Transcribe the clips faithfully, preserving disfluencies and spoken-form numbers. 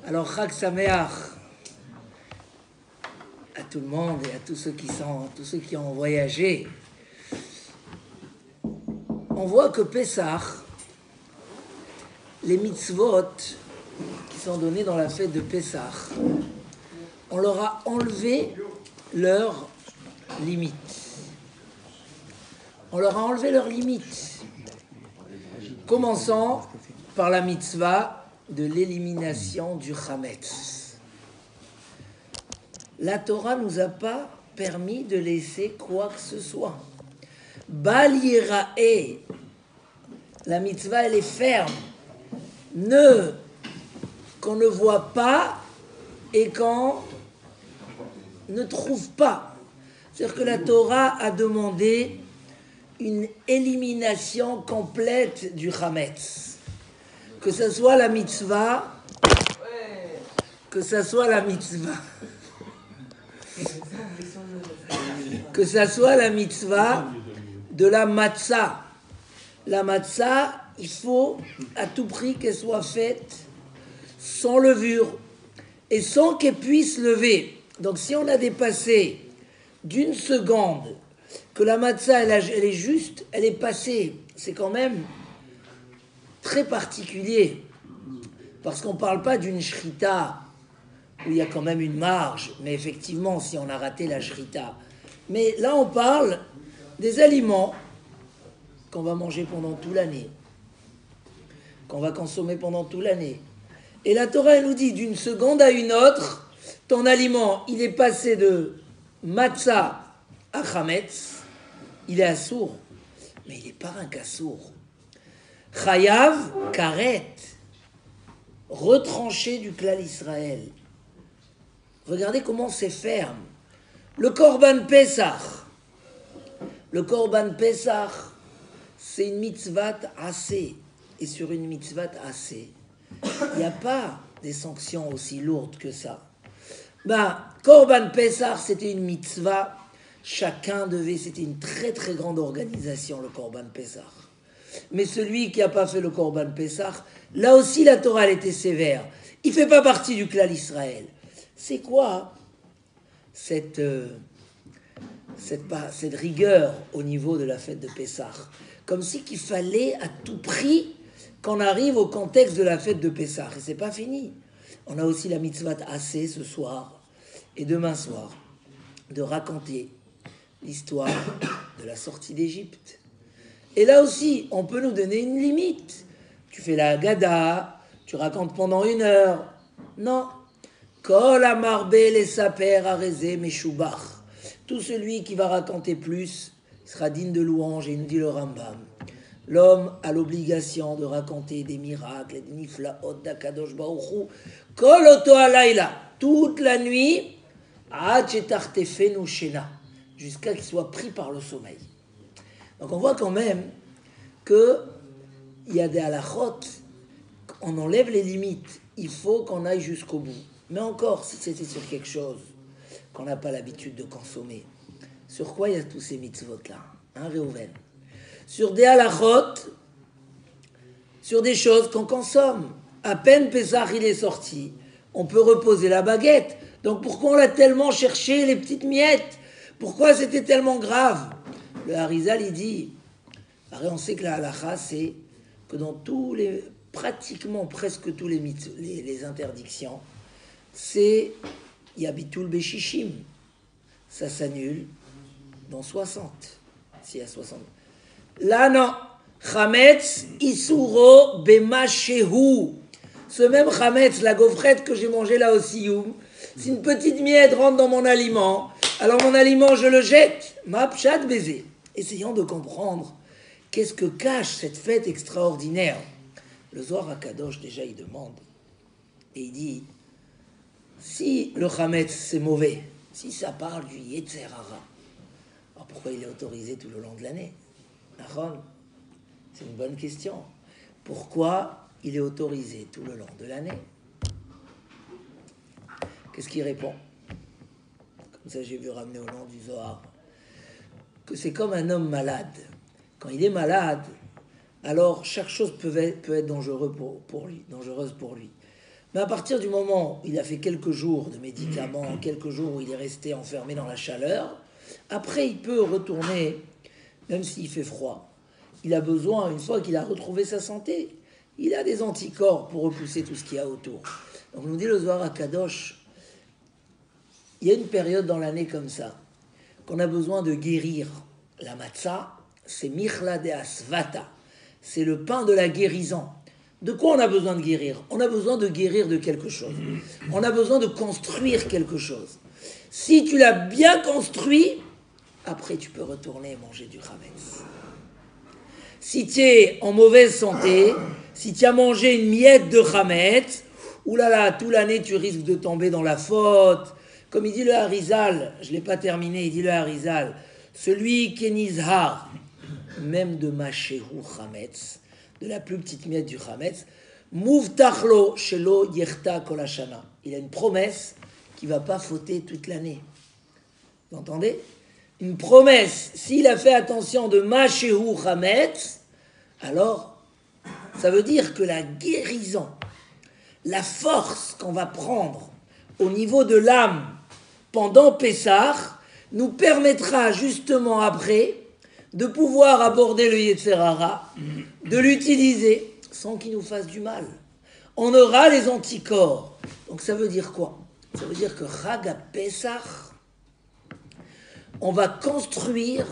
Alors, Chag Sameach à tout le monde et à tous ceux qui sont, tous ceux qui ont voyagé. On voit que Pessah, les mitzvot qui sont donnés dans la fête de Pessah, on leur a enlevé leurs limites. On leur a enlevé leurs limites. Commençons par la mitzvah de l'élimination du chametz. La Torah nous a pas permis de laisser quoi que ce soit. Bal yirae, la mitzvah elle est ferme. Ne, qu'on ne voit pas et qu'on ne trouve pas. C'est-à-dire que la Torah a demandé une élimination complète du chametz. Que ce soit la mitzvah, que ce soit la mitzvah, que ce soit la mitzvah de la matzah. La matzah, il faut à tout prix qu'elle soit faite sans levure et sans qu'elle puisse lever. Donc si on a dépassé d'une seconde que la matzah, elle, a, elle est juste, elle est passée, c'est quand même très particulier, parce qu'on ne parle pas d'une shrita où il y a quand même une marge, mais effectivement, si on a raté la shrita. Mais là, on parle des aliments qu'on va manger pendant toute l'année, qu'on va consommer pendant toute l'année. Et la Torah, elle nous dit, d'une seconde à une autre, ton aliment, il est passé de matzah à chametz, il est assourd, mais il n'est pas un qu'assourd. Chayav karet, retranché du klal Israël. Regardez comment c'est ferme. Le Korban Pesach. Le Korban Pesach, c'est une mitzvat assez. Et sur une mitzvat assez, il n'y a pas des sanctions aussi lourdes que ça. Ben, Korban Pesach, c'était une mitzvah. Chacun devait, c'était une très très grande organisation, le Korban Pesach. Mais celui qui n'a pas fait le Korban Pesach, là aussi la Torah elle était sévère. Il ne fait pas partie du klal Israël. C'est quoi cette, euh, cette, cette rigueur au niveau de la fête de Pessah? Comme si qu'il fallait à tout prix qu'on arrive au contexte de la fête de Pessah. Et c'est pas fini. On a aussi la mitzvah assez ce soir et demain soir de raconter l'histoire de la sortie d'Égypte. Et là aussi, on peut nous donner une limite. Tu fais la Haggadah, tu racontes pendant une heure. Non. Kol amarbe les saper arezé meshubach. Tout celui qui va raconter plus sera digne de louange. Et il nous dit le Rambam. L'homme a l'obligation de raconter des miracles et des niflaot d'Akadosh Baruch Hu. Kol oto alayla. Toute la nuit, ad shetartefenu shena. Jusqu'à qu'il soit pris par le sommeil. Donc on voit quand même qu'il y a des halachot, on enlève les limites, il faut qu'on aille jusqu'au bout. Mais encore, si c'était sur quelque chose qu'on n'a pas l'habitude de consommer, sur quoi il y a tous ces mitzvot-là, hein, Réhouven? Sur des halachot, sur des choses qu'on consomme. À peine Pessah il est sorti, on peut reposer la baguette. Donc pourquoi on l'a tellement cherché, les petites miettes? Pourquoi c'était tellement grave? Le Harizal, il dit, on sait que la halakha, c'est que dans tous les, pratiquement presque tous les, mythes, les, les interdictions, c'est Yabitul Beshishim. Ça s'annule dans soixante. S'il y a soixante. Là, non. Chametz Isuro Bemashehu. Ce même Chametz, la gaufrette que j'ai mangée là au Sioum, si une petite miette rentre dans mon aliment, alors mon aliment, je le jette. Ma pshat baiser. Essayons de comprendre qu'est-ce que cache cette fête extraordinaire. Le Zohar HaKadosh, déjà, il demande. Et il dit, si le Chametz, c'est mauvais, si ça parle du Yetzer Hara, alors pourquoi il est autorisé tout le long de l'année? C'est une bonne question. Pourquoi il est autorisé tout le long de l'année? Qu'est-ce qu'il répond? Comme ça, j'ai vu ramener au nom du Zohar. Que c'est comme un homme malade. Quand il est malade, alors chaque chose peut être, peut être dangereux pour, pour lui, dangereuse pour lui. Mais à partir du moment où il a fait quelques jours de médicaments, quelques jours où il est resté enfermé dans la chaleur, après il peut retourner, même s'il fait froid. Il a besoin, une fois qu'il a retrouvé sa santé, il a des anticorps pour repousser tout ce qu'il y a autour. Donc nous dit le Zohar HaKadosh, il y a une période dans l'année comme ça, qu'on a besoin de guérir. La matzah, c'est Michla de Asvata, c'est le pain de la guérison. De quoi on a besoin de guérir? On a besoin de guérir de quelque chose. On a besoin de construire quelque chose. Si tu l'as bien construit, après tu peux retourner et manger du chametz. Si tu es en mauvaise santé, si tu as mangé une miette de chametz, oulala, toute l'année tu risques de tomber dans la faute. Comme il dit le Harizal, je ne l'ai pas terminé, il dit le Harizal, celui qui est nizhar, même de Mashehu Chametz, de la plus petite miette du Chametz, Muvtachlo Shelo Yerta Kolashana. Il a une promesse qui ne va pas fauter toute l'année. Vous entendez? Une promesse, s'il a fait attention de Mashehu Chametz, alors ça veut dire que la guérison, la force qu'on va prendre au niveau de l'âme pendant Pessah, nous permettra justement après de pouvoir aborder le Yetzer Hara, de l'utiliser sans qu'il nous fasse du mal. On aura les anticorps. Donc ça veut dire quoi? Ça veut dire que Chag HaPesach, on va construire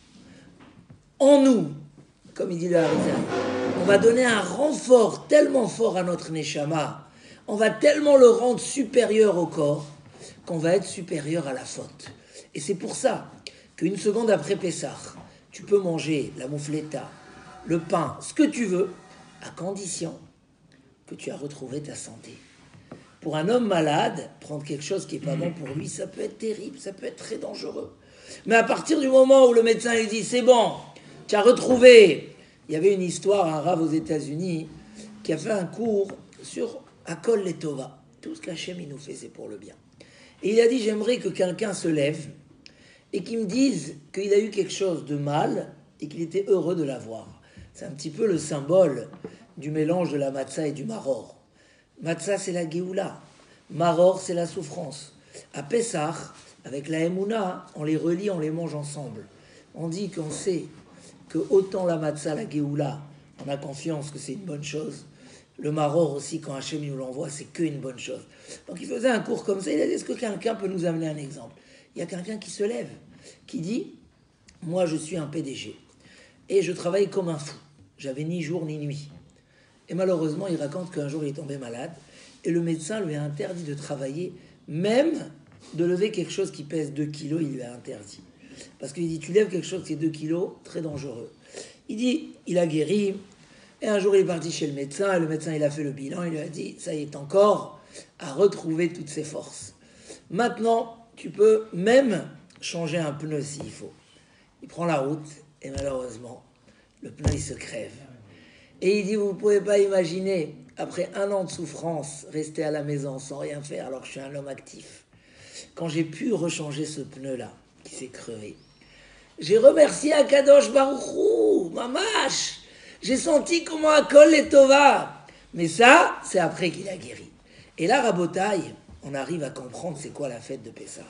en nous, comme il dit le Harizal, on va donner un renfort tellement fort à notre Neshama, on va tellement le rendre supérieur au corps, qu'on va être supérieur à la faute. Et c'est pour ça qu'une seconde après Pessah, tu peux manger la moufleta, le pain, ce que tu veux, à condition que tu as retrouvé ta santé. Pour un homme malade, prendre quelque chose qui n'est pas bon pour lui, ça peut être terrible, ça peut être très dangereux. Mais à partir du moment où le médecin lui dit, c'est bon, tu as retrouvé... Il y avait une histoire, un rave aux États-Unis, qui a fait un cours sur Akol Letova. Tout ce qu'Hachem il nous fait, c'est pour le bien. Et il a dit, j'aimerais que quelqu'un se lève et qu'il me dise qu'il a eu quelque chose de mal et qu'il était heureux de l'avoir. C'est un petit peu le symbole du mélange de la matzah et du maror. Matzah, c'est la Géoula. Maror, c'est la souffrance. À Pessah, avec la Emouna, on les relie, on les mange ensemble. On dit qu'on sait que autant la matzah, la Géoula, on a confiance que c'est une bonne chose. Le maror aussi, quand Hachem nous l'envoie, c'est qu'une bonne chose. Donc il faisait un cours comme ça, il a dit, est-ce que quelqu'un peut nous amener un exemple? Il y a quelqu'un qui se lève, qui dit, moi je suis un P D G, et je travaille comme un fou. J'avais ni jour ni nuit. Et malheureusement, il raconte qu'un jour il est tombé malade, et le médecin lui a interdit de travailler, même de lever quelque chose qui pèse deux kilos, il lui a interdit. Parce qu'il dit, tu lèves quelque chose qui est deux kilos, très dangereux. Il dit, il a guéri, et un jour il est parti chez le médecin, et le médecin il a fait le bilan, il lui a dit, ça y est encore, à retrouver toutes ses forces. Maintenant, tu peux même changer un pneu s'il faut. Il prend la route, et malheureusement, le pneu il se crève. Et il dit, vous ne pouvez pas imaginer, après un an de souffrance, rester à la maison sans rien faire, alors que je suis un homme actif. Quand j'ai pu rechanger ce pneu-là, qui s'est crevé, j'ai remercié Akadosh Baruch Hu, mamash. J'ai senti comment Akol Letova. Mais ça, c'est après qu'il a guéri. Et là, Rabotaï, on arrive à comprendre c'est quoi la fête de Pessah.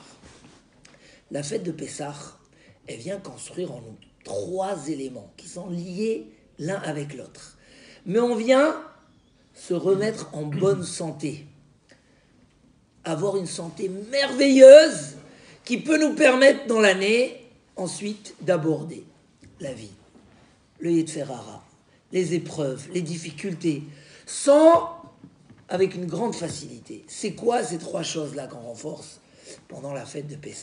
La fête de Pessah, elle vient construire en nous trois éléments qui sont liés l'un avec l'autre. Mais on vient se remettre en bonne santé. Avoir une santé merveilleuse qui peut nous permettre dans l'année, ensuite, d'aborder la vie, le Yetzer Hara, les épreuves, les difficultés, sans, avec une grande facilité. C'est quoi ces trois choses-là qu'on renforce pendant la fête de Pessah?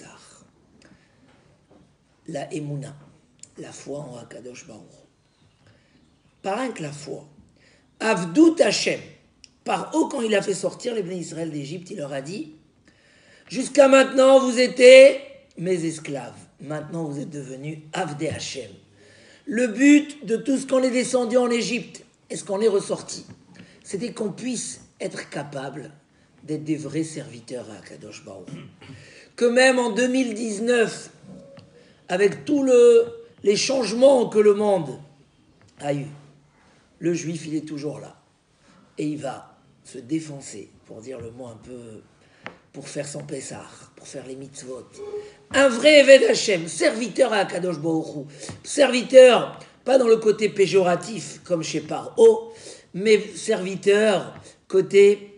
La Emouna, la foi en Akadosh Baruch. Pas rien que la foi. Avdout Hashem. Par haut, quand il a fait sortir les Bnei Israël d'Égypte, il leur a dit, jusqu'à maintenant, vous étiez mes esclaves. Maintenant, vous êtes devenus Avdei Hashem. Le but de tout ce qu'on est descendu en Égypte, et ce qu'on est ressorti, c'était qu'on puisse être capable d'être des vrais serviteurs à Akadosh Baruch. Que même en deux mille dix-neuf, avec tous le, les changements que le monde a eu, le juif, il est toujours là. Et il va se défoncer, pour dire le mot un peu, pour faire son Pessah, pour faire les mitzvot. Un vrai Eved Hashem, serviteur à Akadosh Baruch Hu. Serviteur, pas dans le côté péjoratif, comme chez Paro, mais serviteur côté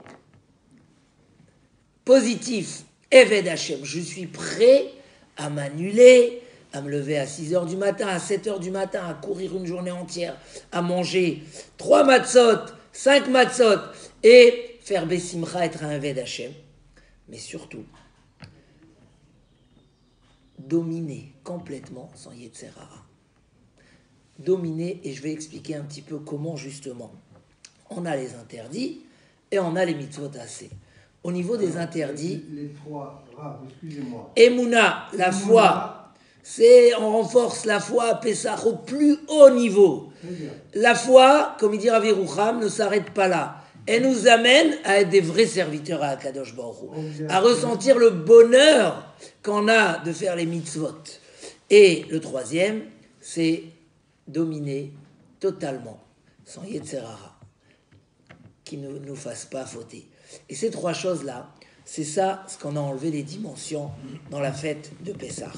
positif. Eved Hashem, je suis prêt à m'annuler, à me lever à six heures du matin, à sept heures du matin, à courir une journée entière, à manger trois matzot, cinq matzot, et faire Bessimcha, être un Eved Hashem. Mais surtout, dominer complètement son Yetzer Hara. Dominer, et je vais expliquer un petit peu comment justement. On a les interdits et on a les mitzvot assez. Au niveau des interdits, les, les trois, ah, excusez-moi. Emouna, la foi, c'est on renforce la foi à Pessah au plus haut niveau. La foi, comme il dit Rav Yerucham, ne s'arrête pas là. Elle nous amène à être des vrais serviteurs à Akadosh Baruch Hu, à ressentir le bonheur qu'on a de faire les mitzvot. Et le troisième, c'est dominer totalement son Yetzer Hara, qui ne nous fasse pas fauter. Et ces trois choses-là, c'est ça ce qu'on a enlevé les dimensions dans la fête de Pessah.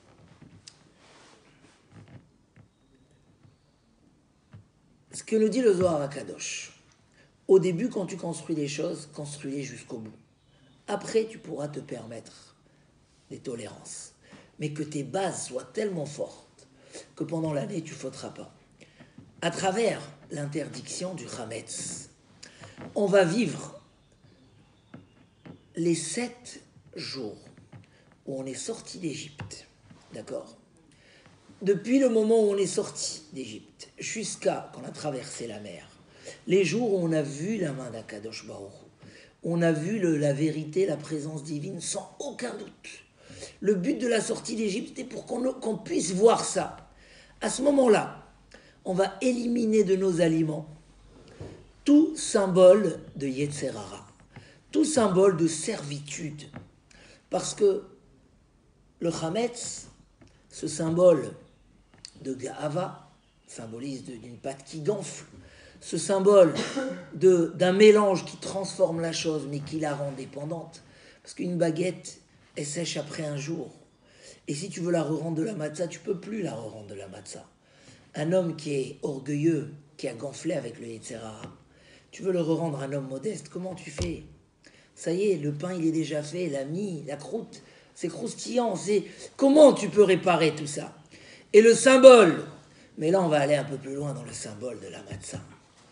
Ce que nous dit le Zohar HaKadosh. Au début, quand tu construis les choses, construis-les jusqu'au bout. Après, tu pourras te permettre des tolérances. Mais que tes bases soient tellement fortes que pendant l'année, tu ne fauteras pas. À travers l'interdiction du Chametz, on va vivre les sept jours où on est sorti d'Égypte. D'accord ? Depuis le moment où on est sorti d'Égypte jusqu'à quand on a traversé la mer, les jours où on a vu la main d'Akadosh Baruch Hu, on a vu le, la vérité, la présence divine sans aucun doute. Le but de la sortie d'Égypte, c'était pour qu'on, qu'on puisse voir ça. À ce moment-là, on va éliminer de nos aliments tout symbole de Yetzer Hara, tout symbole de servitude. Parce que le Chametz, ce symbole de Ga'ava, symbolise de, d'une pâte qui gonfle, ce symbole de, d'un mélange qui transforme la chose mais qui la rend dépendante. Parce qu'une baguette, elle sèche après un jour. Et si tu veux la re-rendre de la matzah, tu ne peux plus la re-rendre de la matzah. Un homme qui est orgueilleux, qui a gonflé avec le Yetzer Hara, tu veux le re-rendre un homme modeste, comment tu fais ? Ça y est, le pain il est déjà fait, la mie, la croûte, c'est croustillant. C'est... Comment tu peux réparer tout ça ? Et le symbole, mais là on va aller un peu plus loin dans le symbole de la matzah.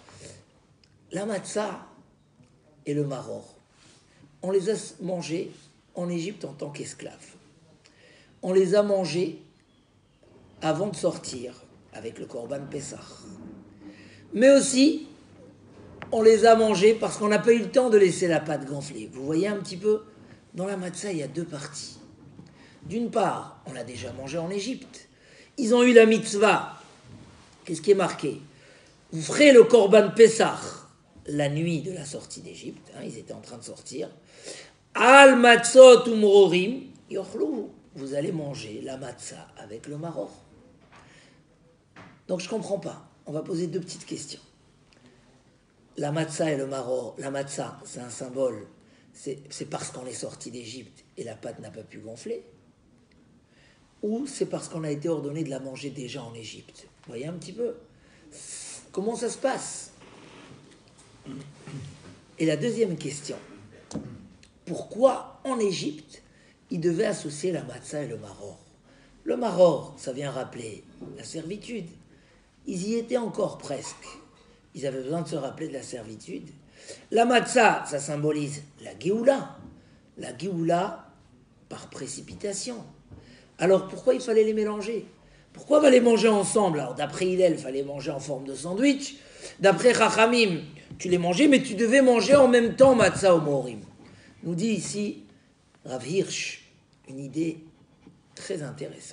La matzah et le maror, on les a mangés en Égypte en tant qu'esclaves. On les a mangés avant de sortir avec le Korban Pessah. Mais aussi, on les a mangés parce qu'on n'a pas eu le temps de laisser la pâte gonfler. Vous voyez un petit peu, dans la matzah, il y a deux parties. D'une part, on l'a déjà mangé en Égypte. Ils ont eu la mitzvah. Qu'est-ce qui est marqué ? Vous ferez le Korban Pessah la nuit de la sortie d'Égypte. Hein, ils étaient en train de sortir. Al matzot umrorim yochlu. Vous allez manger la matzah avec le maror. Donc je ne comprends pas. On va poser deux petites questions. La matzah et le maror. La matzah, c'est un symbole. C'est, c'est parce qu'on est sorti d'Égypte et la pâte n'a pas pu gonfler. Ou c'est parce qu'on a été ordonné de la manger déjà en Égypte. Vous voyez un petit peu comment ça se passe. Et la deuxième question, pourquoi en Égypte ils devaient associer la matzah et le maror ? Le maror, ça vient rappeler la servitude. Ils y étaient encore presque. Ils avaient besoin de se rappeler de la servitude. La matzah, ça symbolise la Géoula. La Géoula par précipitation. Alors pourquoi il fallait les mélanger ? Pourquoi on va les manger ensemble ? Alors d'après Hillel, il fallait manger en forme de sandwich. D'après Chachamim, tu les mangeais, mais tu devais manger en même temps matzah ou morim. Nous dit ici Rav Hirsch une idée très intéressante.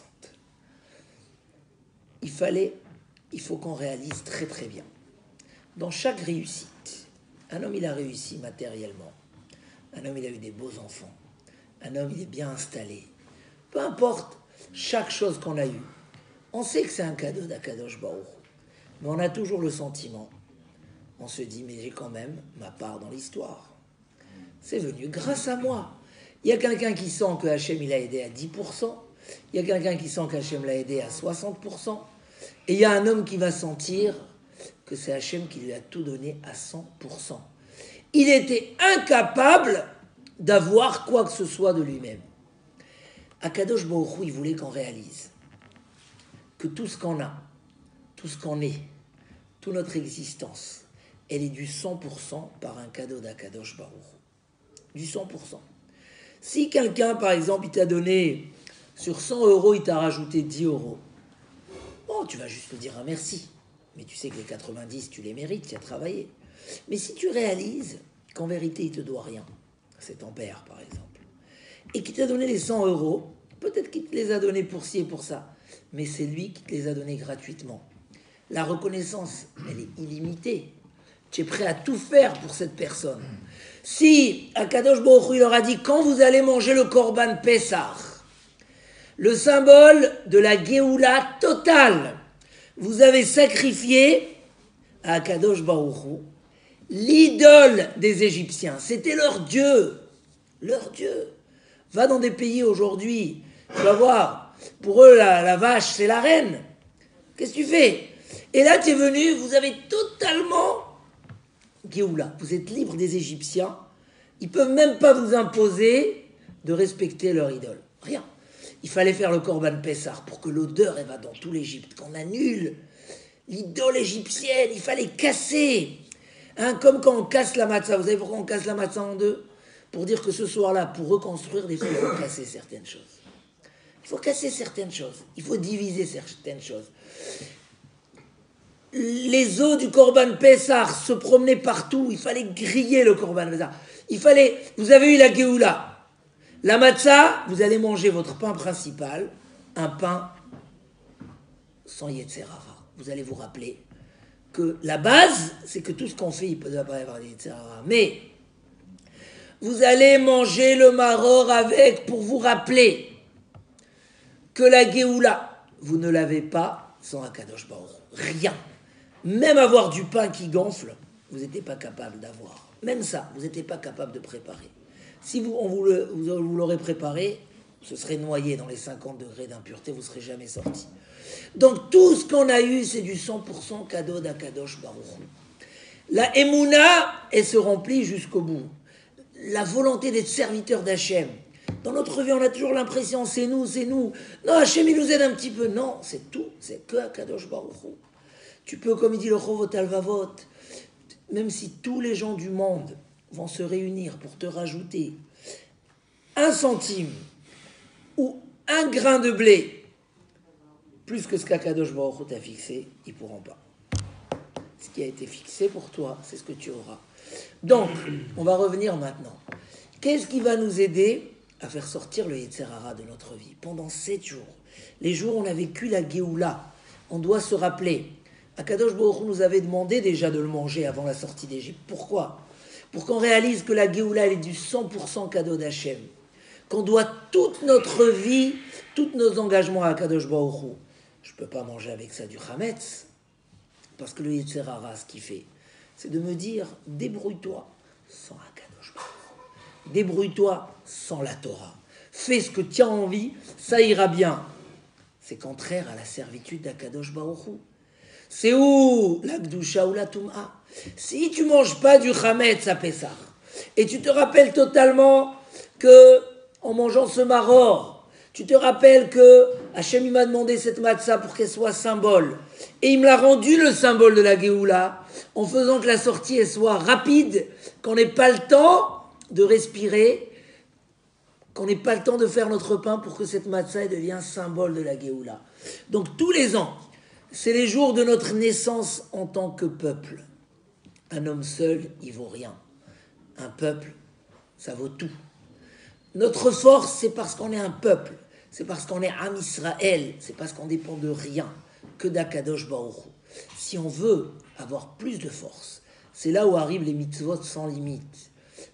Il fallait, il faut qu'on réalise très très bien. Dans chaque réussite, un homme il a réussi matériellement. Un homme il a eu des beaux enfants. Un homme il est bien installé. Peu importe chaque chose qu'on a eue. On sait que c'est un cadeau d'Akadosh Baruch. Mais on a toujours le sentiment on se dit, mais j'ai quand même ma part dans l'histoire. C'est venu grâce à moi. Il y a quelqu'un qui sent que Hachem il a aidé à dix pour cent, il y a quelqu'un qui sent qu'Hachem l'a aidé à soixante pour cent, et il y a un homme qui va sentir que c'est Hachem qui lui a tout donné à cent pour cent. Il était incapable d'avoir quoi que ce soit de lui-même. Akadosh Baruch Hu, il voulait qu'on réalise que tout ce qu'on a, tout ce qu'on est, toute notre existence, elle est du cent pour cent par un cadeau d'Akadosh Baruch Hu. Du cent pour cent. Si quelqu'un, par exemple, il t'a donné, sur cent euros, il t'a rajouté dix euros, bon, tu vas juste lui dire un merci. Mais tu sais que les quatre-vingt-dix, tu les mérites, tu as travaillé. Mais si tu réalises qu'en vérité, il ne te doit rien, c'est ton père, par exemple, et qu'il t'a donné les cent euros, peut-être qu'il te les a donnés pour ci et pour ça, mais c'est lui qui te les a donnés gratuitement. La reconnaissance, elle est illimitée. Tu es prêt à tout faire pour cette personne. Si Akadosh Baruch Hu, il leur a dit, quand vous allez manger le Korban Pessah, le symbole de la Géoula totale, vous avez sacrifié à Akadosh Baruch Hu l'idole des Égyptiens. C'était leur Dieu. Leur Dieu. Va dans des pays aujourd'hui, tu vas voir, pour eux, la, la vache, c'est la reine. Qu'est-ce que tu fais? Et là, tu es venu, vous avez totalement Géoula. Vous êtes libre des Égyptiens. Ils ne peuvent même pas vous imposer de respecter leur idole. Rien. Il fallait faire le Korban Pessah pour que l'odeur elle va dans tout l'Égypte, qu'on annule l'idole égyptienne. Il fallait casser. Hein, comme quand on casse la matzah. Vous savez pourquoi on casse la matzah en deux? Pour dire que ce soir-là, pour reconstruire, des fois, il faut casser certaines choses. Il faut casser certaines choses. Il faut diviser certaines choses. Les os du Korban Pessah se promenaient partout. Il fallait griller le Korban Pessah. Il fallait... Vous avez eu la Géoula. La matzah, vous allez manger votre pain principal, un pain sans Yetzer Hara. Vous allez vous rappeler que la base, c'est que tout ce qu'on fait, il peut pas y avoir des Yetzer Hara. Mais vous allez manger le maror avec pour vous rappeler que la Géoula, vous ne l'avez pas sans Akadosh Baruch Hu. Rien. Même avoir du pain qui gonfle, vous n'étiez pas capable d'avoir. Même ça, vous n'étiez pas capable de préparer. Si vous, on vous, le, vous l'aurez préparé, ce serait noyé dans les cinquante degrés d'impureté, vous ne serez jamais sorti. Donc tout ce qu'on a eu, c'est du cent pour cent cadeau d'Akadosh Baruch Hu. La Emouna, elle se remplit jusqu'au bout. La volonté d'être serviteur d'Hachem. Dans notre vie, on a toujours l'impression, c'est nous, c'est nous. Non, Hachem, il nous aide un petit peu. Non, c'est tout, c'est que Akadosh Baruch Hu. Tu peux, comme il dit le Chovot Alvavot, même si tous les gens du monde vont se réunir pour te rajouter un centime ou un grain de blé, plus que ce qu'Akadosh Baruch Hu t'a fixé, ils ne pourront pas. Ce qui a été fixé pour toi, c'est ce que tu auras. Donc, on va revenir maintenant. Qu'est-ce qui va nous aider à faire sortir le Yetzer Hara de notre vie? Pendant sept jours, les jours où on a vécu la Géoula, on doit se rappeler, Akadosh Baruch Hu nous avait demandé déjà de le manger avant la sortie d'Égypte. Pourquoi? Pour qu'on réalise que la Géoula elle est du cent pour cent cadeau d'Hachem. Qu'on doit toute notre vie, tous nos engagements à Akadosh Baruch Hu. Je ne peux pas manger avec ça du Hametz. Parce que le Yetzer Hara, ce qu'il fait, c'est de me dire, débrouille-toi sans Akadosh Baruch Hu. Débrouille-toi sans la Torah. Fais ce que tu as envie, ça ira bien. C'est contraire à la servitude d'Akadosh Baruch Hu. C'est où la Gdusha ou la Tum'a? Si tu ne manges pas du Hametz à Pessah, et tu te rappelles totalement que, en mangeant ce maror, tu te rappelles que Hachem m'a demandé cette matzah pour qu'elle soit symbole, et il me l'a rendu le symbole de la Géoula, en faisant que la sortie elle soit rapide, qu'on n'ait pas le temps de respirer, qu'on n'ait pas le temps de faire notre pain pour que cette matzah elle devienne symbole de la Géoula. Donc tous les ans, c'est les jours de notre naissance en tant que peuple. Un homme seul, il vaut rien. Un peuple, ça vaut tout. Notre force, c'est parce qu'on est un peuple. C'est parce qu'on est Am Israël. C'est parce qu'on dépend de rien que d'Akadosh Baruch Hu. Si on veut avoir plus de force, c'est là où arrivent les mitzvot sans limite.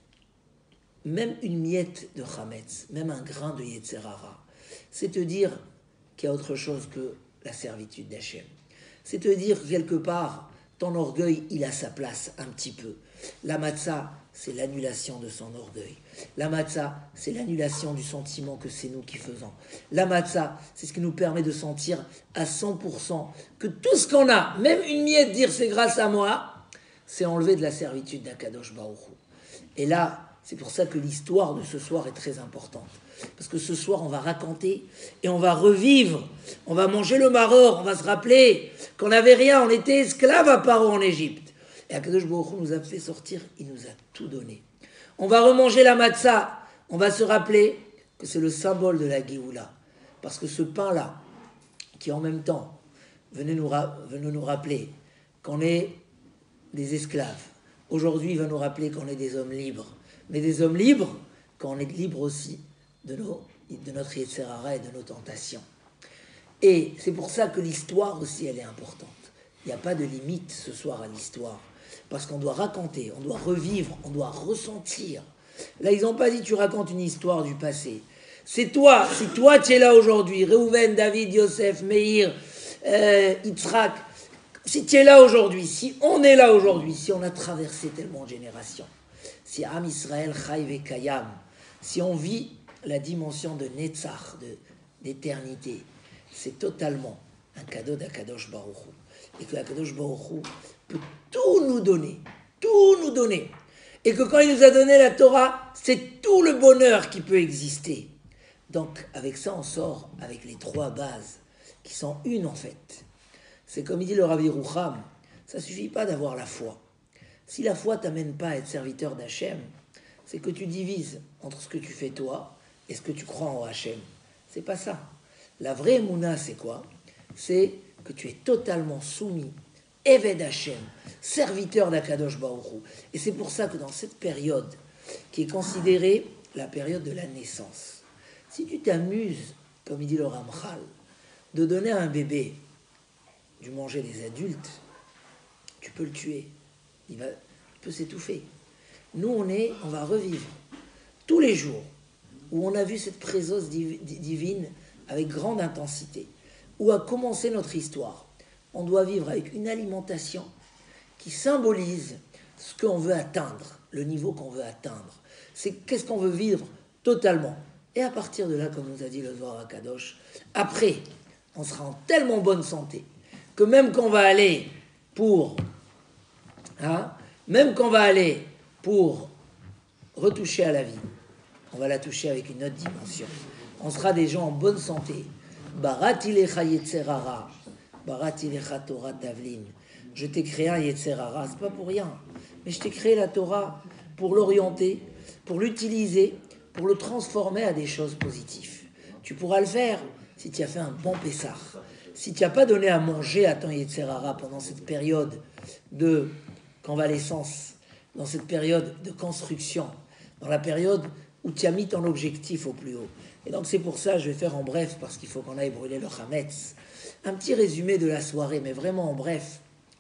Même une miette de Hametz, même un grain de Yetzer Hara, c'est te dire qu'il y a autre chose que la servitude d'Hachem. C'est te dire quelque part, ton orgueil, il a sa place un petit peu. La matzah, c'est l'annulation de son orgueil. La matzah, c'est l'annulation du sentiment que c'est nous qui faisons. La matzah, c'est ce qui nous permet de sentir à cent pour cent que tout ce qu'on a, même une miette, dire c'est grâce à moi, c'est enlever de la servitude d'Akadosh Baruch Hu. Et là, c'est pour ça que l'histoire de ce soir est très importante. Parce que ce soir, on va raconter et on va revivre. On va manger le maror, on va se rappeler qu'on n'avait rien, on était esclaves à Paro en Égypte. Et Akadosh Baruch Hu nous a fait sortir, il nous a tout donné. On va remanger la matzah, on va se rappeler que c'est le symbole de la Géoula. Parce que ce pain-là, qui en même temps venait nous, ra- venait nous rappeler qu'on est des esclaves, aujourd'hui il va nous rappeler qu'on est des hommes libres. Mais des hommes libres, quand on est libre aussi de, nos, de notre Yetzer Hara et de nos tentations. Et c'est pour ça que l'histoire aussi, elle est importante. Il n'y a pas de limite ce soir à l'histoire. Parce qu'on doit raconter, on doit revivre, on doit ressentir. Là, ils n'ont pas dit tu racontes une histoire du passé. C'est toi, si toi tu es là aujourd'hui, Reuven, David, Yosef, Meir, euh, Yitzhak, si tu es là aujourd'hui, si on est là aujourd'hui, si on a traversé tellement de générations, si Am Israël Chai Vekayam, si on vit la dimension de Netzach, de, d'éternité, c'est totalement un cadeau d'Akadosh Baruch Hu. Et que Akadosh Baruch Hu peut tout nous donner, tout nous donner. Et que quand il nous a donné la Torah, c'est tout le bonheur qui peut exister. Donc avec ça, on sort avec les trois bases, qui sont une en fait. C'est comme il dit le Rabbi Roucham, ça ne suffit pas d'avoir la foi. Si la foi ne t'amène pas à être serviteur d'Hachem, c'est que tu divises entre ce que tu fais toi et ce que tu crois en Hachem. C'est pas ça. La vraie Mouna, c'est quoi? C'est que tu es totalement soumis, Eved Hachem, serviteur d'Akadosh Baruch Hu. Et c'est pour ça que dans cette période, qui est considérée la période de la naissance, si tu t'amuses, comme il dit le Ramchal, de donner à un bébé du manger des adultes, tu peux le tuer. Il, va, il peut s'étouffer. Nous, on est, on va revivre tous les jours où on a vu cette présence divine avec grande intensité, où a commencé notre histoire. On doit vivre avec une alimentation qui symbolise ce qu'on veut atteindre, le niveau qu'on veut atteindre. C'est qu'est-ce qu'on veut vivre totalement. Et à partir de là, comme nous a dit le Zohar HaKadosh, après, on sera en tellement bonne santé que même qu'on va aller pour, hein, même qu'on va aller pour retoucher à la vie, on va la toucher avec une autre dimension. On sera des gens en bonne santé. Barati lecha yetzer hara, barati lecha Torah tavlin. Je t'ai créé un yetzer hara, c'est pas pour rien. Mais je t'ai créé la Torah pour l'orienter, pour l'utiliser, pour le transformer à des choses positives. Tu pourras le faire si tu as fait un bon Pessah. Si tu n'as pas donné à manger à ton yetzer hara pendant cette période de convalescence, dans cette période de construction, dans la période où tu as mis ton objectif au plus haut. Et donc c'est pour ça, je vais faire en bref, parce qu'il faut qu'on aille brûler le Hametz, un petit résumé de la soirée, mais vraiment en bref.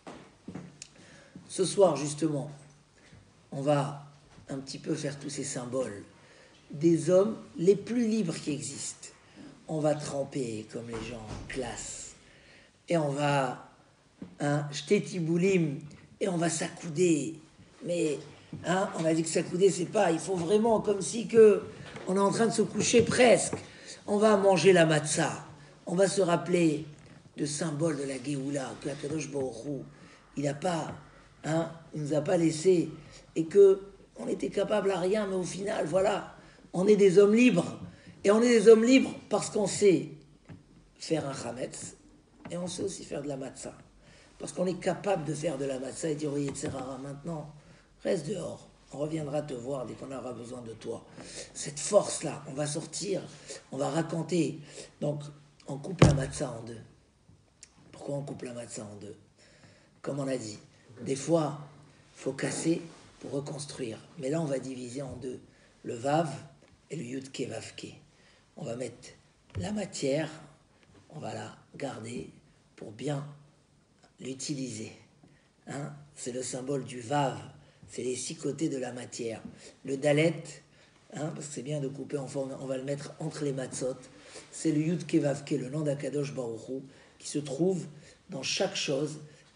Ce soir, justement, on va un petit peu faire tous ces symboles des hommes les plus libres qui existent. On va tremper comme les gens en classe, et on va hein, jeter tiboulim, et on va s'accouder. Mais hein, on a dit que s'accouder, c'est pas, il faut vraiment comme si que on est en train de se coucher presque. On va manger la matzah, on va se rappeler de symbole de la Géoula, que Akadosh Baruch Hu, il a pas, hein, il nous a pas laissé, et que on était capable à rien, mais au final, voilà, on est des hommes libres. Et on est des hommes libres parce qu'on sait faire un chametz et on sait aussi faire de la matzah. Parce qu'on est capable de faire de la matzah et dire oui, yetzer hara, maintenant, reste dehors. On reviendra te voir dès qu'on aura besoin de toi. Cette force-là, on va sortir, on va raconter. Donc, on coupe la matzah en deux. Pourquoi on coupe la matzah en deux? Comme on a dit, des fois, il faut casser pour reconstruire. Mais là, on va diviser en deux. Le vav et le yudke vavke. On va mettre la matière, on va la garder pour bien l'utiliser. Hein? C'est le symbole du vav, c'est les six côtés de la matière. Le dalet, hein, parce que c'est bien de couper en forme, on va le mettre entre les matzot. C'est le yudke vavke, le nom d'Akadosh Baruch Hu, qui se trouve dans chaque chose,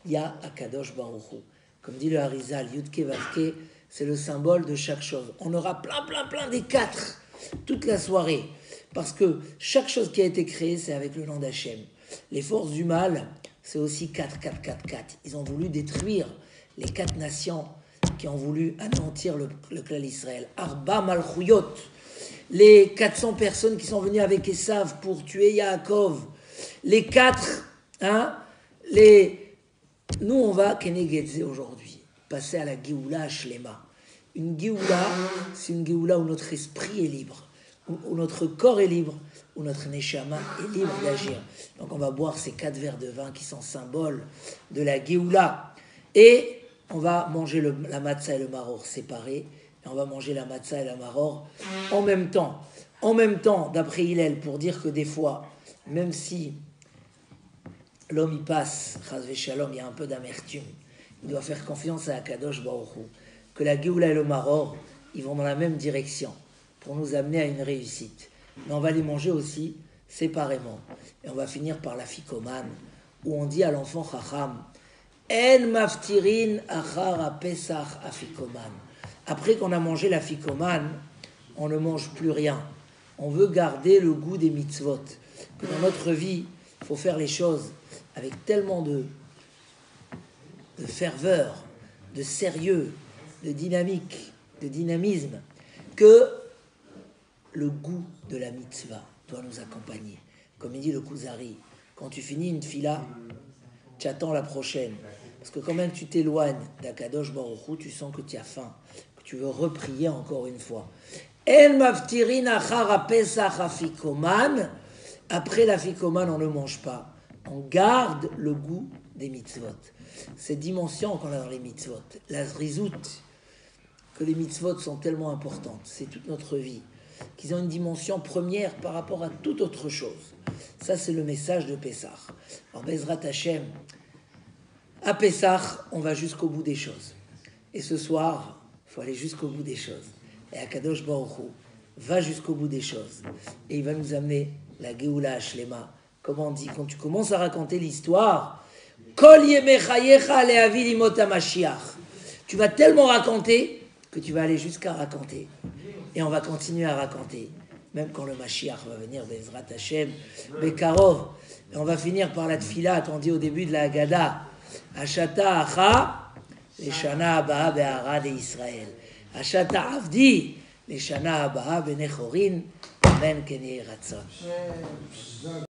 il y a Akadosh Baruch Hu. Comme dit le Harizal, Yudke Vavke, c'est le symbole de chaque chose. On aura plein, plein, plein des quatre toute la soirée. Parce que chaque chose qui a été créée, c'est avec le nom d'Hachem. Les forces du mal, c'est aussi quatre, quatre, quatre, quatre. Ils ont voulu détruire les quatre nations qui ont voulu anéantir le, le clan d'Israël. Arba Malchuyot, les quatre cents personnes qui sont venues avec Esav pour tuer Yaakov. Les quatre, hein, les... Nous, on va, Kenegedze aujourd'hui, passer à la Géoula Shlema. Une Géoula, c'est une Géoula où notre esprit est libre, où, où notre corps est libre, où notre Neshama est libre d'agir. Donc on va boire ces quatre verres de vin qui sont symboles de la Géoula. Et on va manger le, la matzah et le maror séparés, et on va manger la matzah et la maror en même temps. En même temps, d'après Hillel, pour dire que des fois, même si l'homme y passe, chas v'shalom, il y a un peu d'amertume, il doit faire confiance à Akadosh Baruch Hu, que la Géoula et le maror, ils vont dans la même direction pour nous amener à une réussite. Mais on va les manger aussi séparément. Et on va finir par la ficomane, où on dit à l'enfant Chacham, En maftirin achar a Pesach afikoman. Après qu'on a mangé la ficomane, on ne mange plus rien. On veut garder le goût des mitzvot. Que dans notre vie, il faut faire les choses avec tellement de, de ferveur, de sérieux, de dynamique, de dynamisme, que le goût de la mitzvah doit nous accompagner. Comme il dit le Kuzari, quand tu finis une fila, tu attends la prochaine. Parce que quand même tu t'éloignes d'Akadosh Baruch Hu, tu sens que tu as faim, que tu veux reprier encore une fois. El maftirin achar Pesach afikoman. Après la fikoman, on ne mange pas. On garde le goût des mitzvot. Cette dimension qu'on a dans les mitzvot, la zrizout, que les mitzvot sont tellement importantes, c'est toute notre vie, qu'ils ont une dimension première par rapport à toute autre chose. Ça, c'est le message de Pessah. Alors, Bezrat Hashem, à Pessah, on va jusqu'au bout des choses. Et ce soir, il faut aller jusqu'au bout des choses. Et Akadosh Baruch Hu va jusqu'au bout des choses. Et il va nous amener la Géoula Shlema. Comme on dit, quand tu commences à raconter l'histoire, Kol yemechayecha le'avi limot hamashiach. Tu vas tellement raconter que tu vas aller jusqu'à raconter. Et on va continuer à raconter. Même quand le Mashiach va venir, Bezrat Hashem, Bekarov. Et on va finir par la tfila qu'on dit au début de la Haggadah. Hashata acha, leshana abaa be'ara de Israël. Hashata avdi, leshana abaa be'nechorin. Amen, Kenye Ratzon.